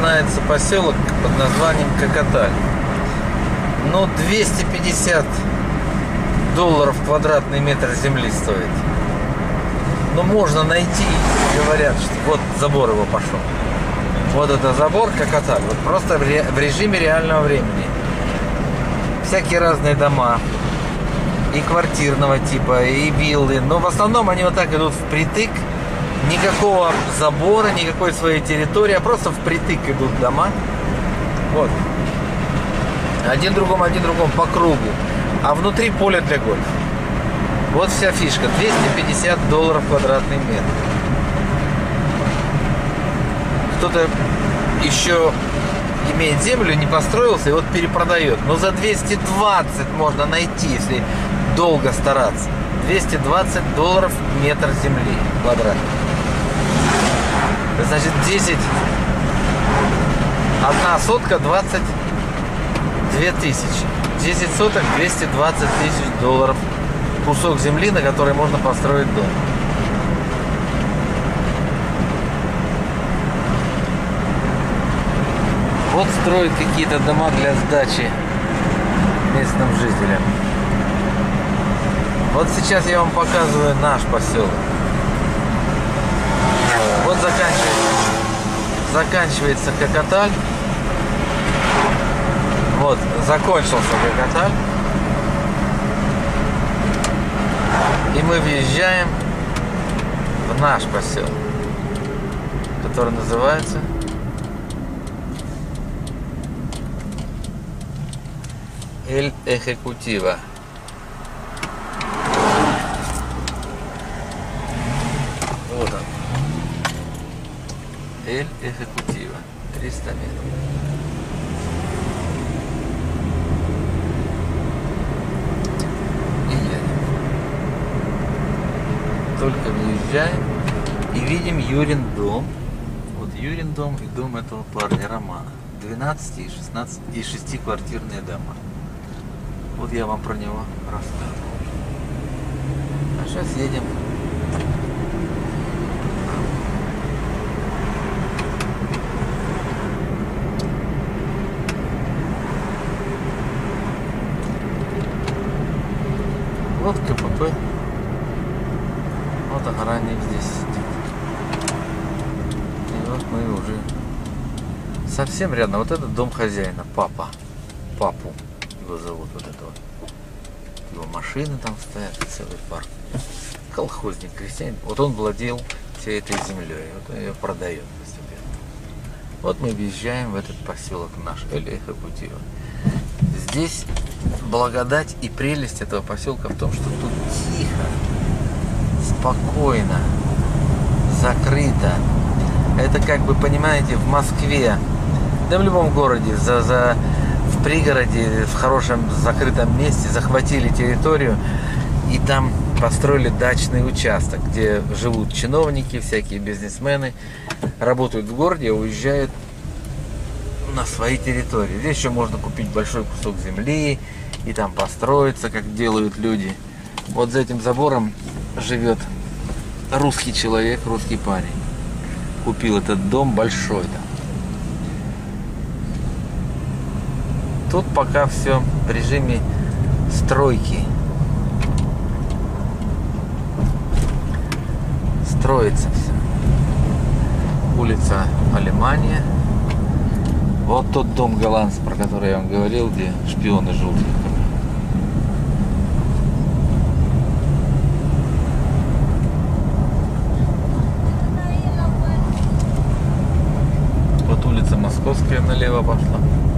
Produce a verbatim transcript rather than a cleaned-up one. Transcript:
начинается поселок под названием Кокоталь. Ну, двести пятьдесят долларов квадратный метр земли стоит. Но можно найти, говорят, что вот забор его пошел. Вот это забор Кокоталь. Вот просто в, ре, в режиме реального времени. Всякие разные дома. И квартирного типа, и виллы. Но в основном они вот так идут впритык. Никакого забора, никакой своей территории, а просто впритык идут дома. Вот. Один другому, один другому по кругу. А внутри поле для гольфа. Вот вся фишка. двести пятьдесят долларов квадратный метр. Кто-то еще имеет землю, не построился и вот перепродает. Но за двести двадцать можно найти, если долго стараться. двести двадцать долларов метр земли квадратный. Значит, десять. Одна сотка двадцать две тысячи. десять соток двести двадцать тысяч долларов. Кусок земли, на который можно построить дом. Вот строят какие-то дома для сдачи местным жителям. Вот сейчас я вам показываю наш поселок. Вот заканчивается, заканчивается Кокоталь. Вот, закончился Кокоталь. И мы въезжаем в наш поселок, который называется Эль Эхекутива. Вот он. Эль Эхекутива. триста метров. Только въезжаем и видим Юрин дом. Вот Юрин дом и дом этого парня Романа. двенадцати и шестнадцати и шестиквартирные дома. Вот я вам про него рассказывал. А сейчас едем. Вот КПП. Вот охранник здесь сидит. И вот мы уже совсем рядом. Вот этот дом хозяина, папа. Папу его зовут, вот этого. Его машины там стоят, целый парк. Колхозник, крестьянин. Вот он владел всей этой землей. Вот он ее продает постепенно. Вот мы въезжаем в этот поселок наш, Эль Эхекутива. Здесь благодать и прелесть этого поселка в том, что тут тихо, спокойно, закрыто. Это, как бы, понимаете, в Москве, да в любом городе, за, за, в пригороде, в хорошем закрытом месте захватили территорию и там построили дачный участок, где живут чиновники, всякие бизнесмены, работают в городе, а уезжают на свои территории. Здесь еще можно купить большой кусок земли и там построиться, как делают люди. Вот за этим забором живет русский человек, русский парень. Купил этот дом большой там. Тут пока все в режиме стройки. Строится все. Улица Алемания. Вот тот дом голландцев, про который я вам говорил, где шпионы желтые. Вот улица Московская налево пошла.